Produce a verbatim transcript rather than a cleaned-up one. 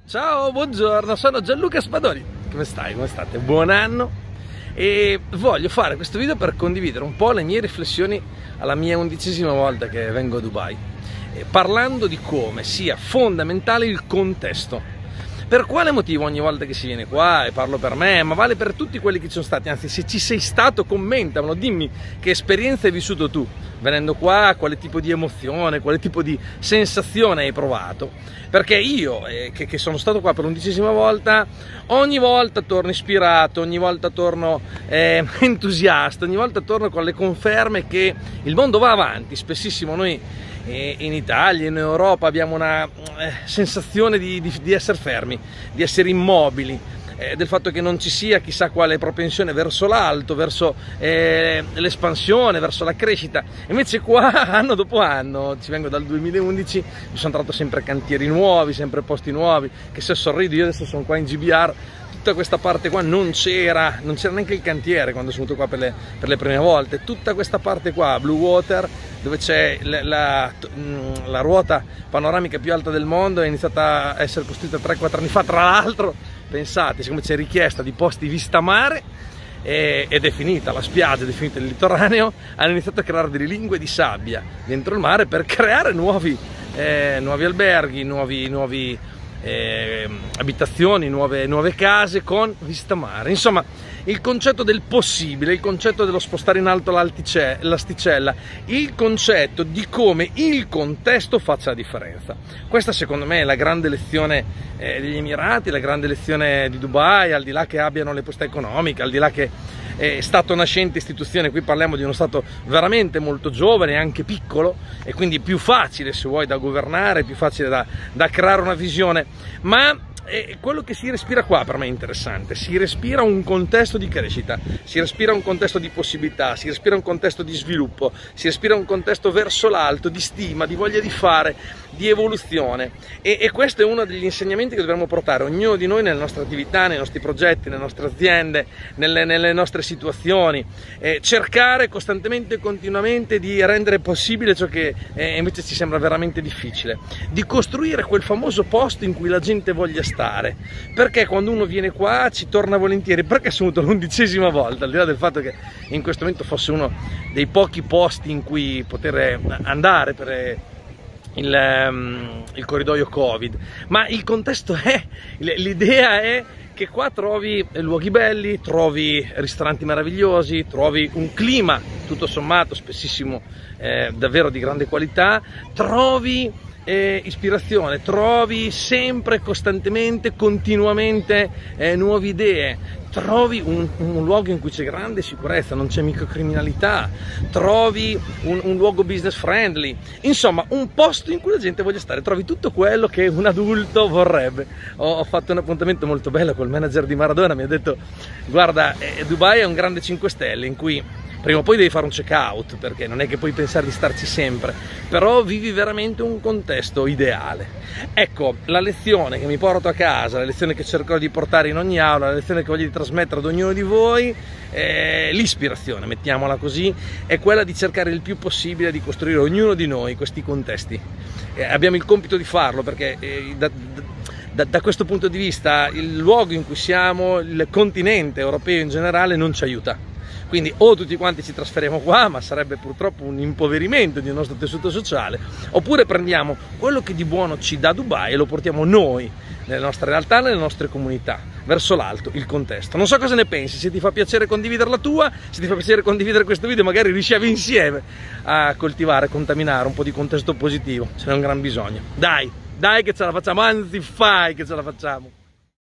Ciao, buongiorno, sono Gianluca Spadoni. Come stai? Come state? Buon anno! E voglio fare questo video per condividere un po' le mie riflessioni alla mia undicesima volta che vengo a Dubai, parlando di come sia fondamentale il contesto. Per quale motivo ogni volta che si viene qua, e parlo per me, ma vale per tutti quelli che ci sono stati, anzi se ci sei stato commentamelo, dimmi che esperienza hai vissuto tu venendo qua, quale tipo di emozione, quale tipo di sensazione hai provato, perché io eh, che, che sono stato qua per l'undicesima volta, ogni volta torno ispirato, ogni volta torno eh, entusiasta, ogni volta torno con le conferme che il mondo va avanti. Spessissimo noi in Italia, in Europa abbiamo una eh, sensazione di, di, di essere fermi, di essere immobili, eh, del fatto che non ci sia chissà quale propensione verso l'alto, verso eh, l'espansione, verso la crescita. Invece qua anno dopo anno, ci vengo dal duemilaundici, mi sono trovato sempre cantieri nuovi, sempre posti nuovi, che se sorrido, io adesso sono qua in G B R, tutta questa parte qua non c'era, non c'era neanche il cantiere quando sono venuto qua per le, per le prime volte. Tutta questa parte qua, Blue Water, dove c'è la, la, la ruota panoramica più alta del mondo, è iniziata a essere costruita tre quattro anni fa, tra l'altro, pensate, siccome c'è richiesta di posti vista mare, ed è finita la spiaggia, è finito il litoraneo, hanno iniziato a creare delle lingue di sabbia dentro il mare per creare nuovi, eh, nuovi alberghi, nuovi, nuovi Eh, abitazioni, nuove, nuove case con vista mare. Insomma, il concetto del possibile, il concetto dello spostare in alto l'asticella, il concetto di come il contesto faccia la differenza. Questa secondo me è la grande lezione eh, degli Emirati, la grande lezione di Dubai, al di là che abbiano le possibilità economiche, al di là che è stato nascente istituzione. Qui parliamo di uno stato veramente molto giovane, anche piccolo, e quindi più facile, se vuoi, da governare, più facile da, da creare una visione, ma e quello che si respira qua per me è interessante. Si respira un contesto di crescita, si respira un contesto di possibilità, si respira un contesto di sviluppo, si respira un contesto verso l'alto, di stima, di voglia di fare, di evoluzione, e, e questo è uno degli insegnamenti che dovremmo portare ognuno di noi nelle nostre attività, nei nostri progetti, nelle nostre aziende, nelle, nelle nostre situazioni, eh, cercare costantemente e continuamente di rendere possibile ciò che eh, invece ci sembra veramente difficile, di costruire quel famoso posto in cui la gente voglia stare. Perché quando uno viene qua ci torna volentieri, perché sono venuto l'undicesima volta, al di là del fatto che in questo momento fosse uno dei pochi posti in cui poter andare per il, um, il corridoio Covid, ma il contesto è, l'idea è che qua trovi luoghi belli, trovi ristoranti meravigliosi, trovi un clima tutto sommato spessissimo eh, davvero di grande qualità, trovi Eh, ispirazione, trovi sempre, costantemente, continuamente eh, nuove idee, trovi un, un luogo in cui c'è grande sicurezza, non c'è microcriminalità, trovi un, un luogo business friendly, insomma un posto in cui la gente voglia stare, trovi tutto quello che un adulto vorrebbe. Ho, ho fatto un appuntamento molto bello col manager di Maradona, mi ha detto: guarda, eh, Dubai è un grande cinque stelle in cui prima o poi devi fare un check out, perché non è che puoi pensare di starci sempre, però vivi veramente un contesto ideale. Ecco, la lezione che mi porto a casa, la lezione che cercherò di portare in ogni aula, la lezione che voglio di trasmettere ad ognuno di voi, eh, l'ispirazione, mettiamola così, è quella di cercare il più possibile di costruire ognuno di noi questi contesti. Eh, abbiamo il compito di farlo, perché eh, da, da, da questo punto di vista il luogo in cui siamo, il continente europeo in generale, non ci aiuta. Quindi o tutti quanti ci trasferiamo qua, ma sarebbe purtroppo un impoverimento del nostro tessuto sociale, oppure prendiamo quello che di buono ci dà Dubai e lo portiamo noi, nelle nostre realtà, nelle nostre comunità, verso l'alto, il contesto. Non so cosa ne pensi, se ti fa piacere condividere la tua, se ti fa piacere condividere questo video, magari riusciamo insieme a coltivare, contaminare un po' di contesto positivo, ce n'è un gran bisogno. Dai, dai che ce la facciamo, anzi fai che ce la facciamo!